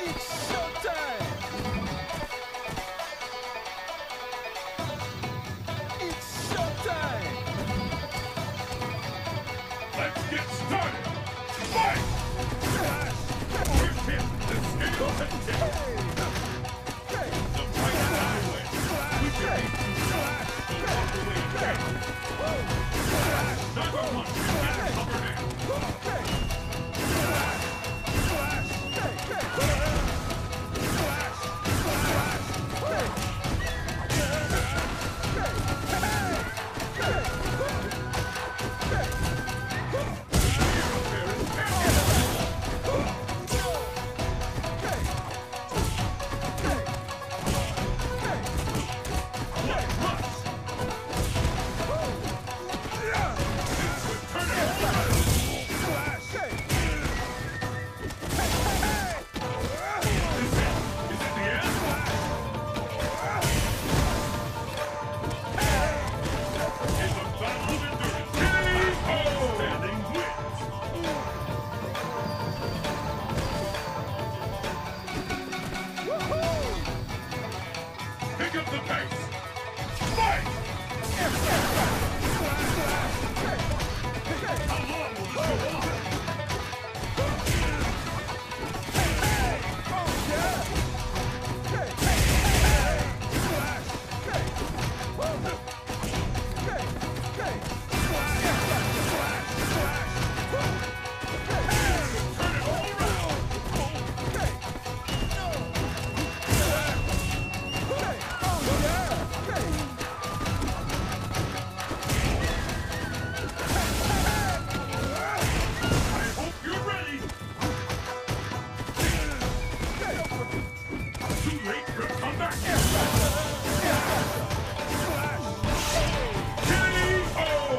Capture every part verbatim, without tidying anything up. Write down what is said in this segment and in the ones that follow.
It's showtime! It's showtime! Let's get started! Fight! First hit, the scales have tipped. The fight is underway. With your feet to slash, the walk away attack. Another one can get an upper hand. Pick up the pace! Fight! How long will this go on? Turn it all around! I hope you're ready! Too late for a comeback! K O!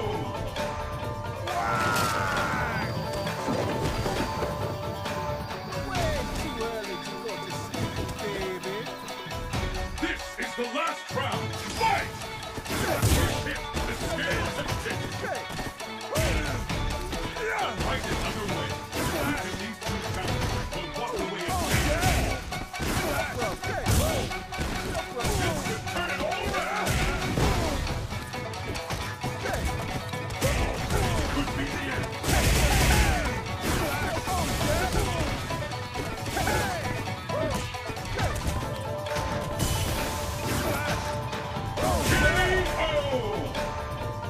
Way too early to go to sleep, baby. This is the last round! Fight! First hit, the scales have tipped. The fight is underway. Each of these two counters will walk away a champion. This could turn it all around. Could be the end. K O!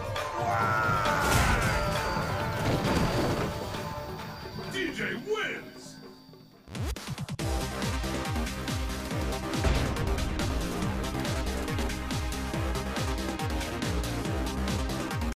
D J wins!